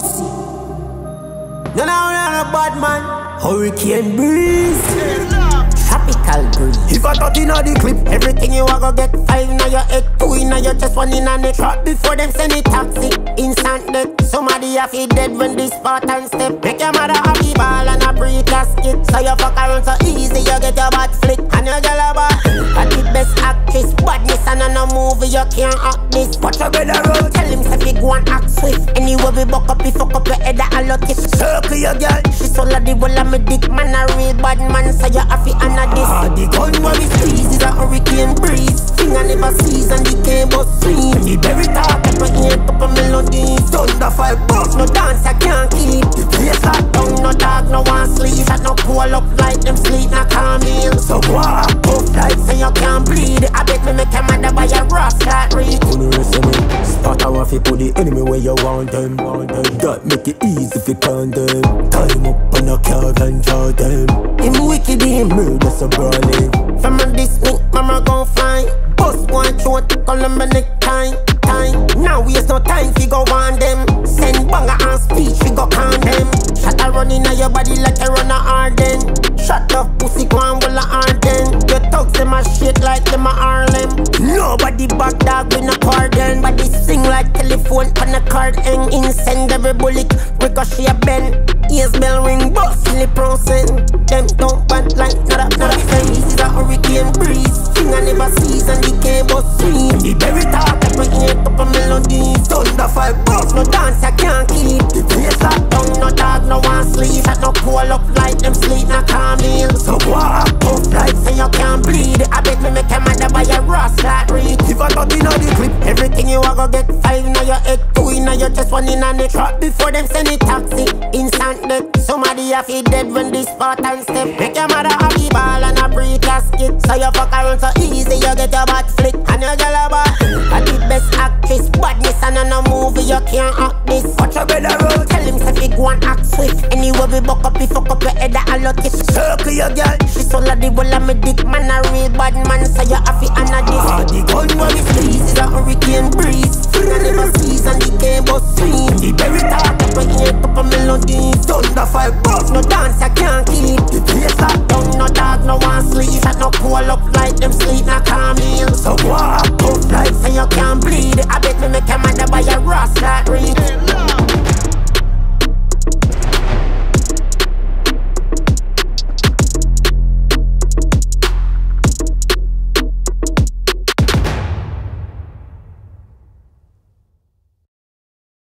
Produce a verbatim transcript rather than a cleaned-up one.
pussy. No, no, no, no, bad man. Hurricane breeze. Tropical breeze. If I thought inna the clip, everything you a go get. Five inna your head, two inna your chest, one inna neck. Trap before them send it taxi. Instant death. Somebody a feel dead when this Spartan step. Make your mother a be ball and a pre-casket. So you fuck around so easy, you get your butt flick. And your girl a ball. I the best actress. Badness and on a movie, you can't act this. Watch your brother roll. Tell him say you go and act swift. Anyway we buck up, you fuck up your head a lot it. Circle your girl. She so la the wall of me dick. Man a real bad man, so you have to honor this. Ah, the gun where we squeeze is a hurricane breeze. Finger never sees and the cable swing. The berry talk, every ear up a melody. Thunder five bucks, no dance I can't keep. The place locked down, no dog, no one sleep. That no pull up like them sleep, no calm meal. So what? Puff like say you can't bleed. I bet me make a mother buy a grass like reed. Couldn't listen me. Start a waffy, put the enemy where you want them, want them. That make it easy if you can them. Time up on a car and draw them. Him wicked, him murder so brawling. From a this week, mama gon' fly. Bust one throat to Columbia neck time, time. Now waste no time fi go on them. Send banger and speech fi go calm them. Shot a run inna your body like a run a Arden. Shot up pussy go and will a Arden. Your thugs them a shit like them a Harlem. Nobody back dog with no pardon. Body sing like telephone on a card hang. Incendiary bullet ricochet a bend. Ears bell ring bust silly process. Them don't bad like not a, not a face. It's a hurricane breeze. Finger never sees and the cable swing. The berry talk every ear up a melody. Thunder five bucks, no dance I can't keep. The place locked down, no dog, no one sleep. That no pull up like them sleep, no calm meal. So what? Puff like say you can't bleed. I bet me make a mother buy a grass like reed. If I got inna the clip, everything you a go get. Five inna your head, two inna your chest, one inna neck. Trap before them send it taxi. Instant death. Somebody a feel dead when this Spartan step. Make your mother a be ball and a pre-casket. So you fuck around so easy, you get your butt flick. And your girl a ball. I the best actress. Badness and on a movie, you can't act this. Watch your brother roll. Tell him say you go and act swift. Anyway we buck up, you fuck up your head a lot it. Circle your girl. She so la the wall of me dick. Man a real bad man, so you have to honor this. Ah, the gun where we squeeze is a hurricane breeze. Finger never sees and the cable swing. The berry talk every ear up a melody. Thunder five bucks, no dance I can't keep. The place locked down, no dog, no one sleep. That no pull up like them sleep, no calm meal. So what? Puff like say you can't bleed. I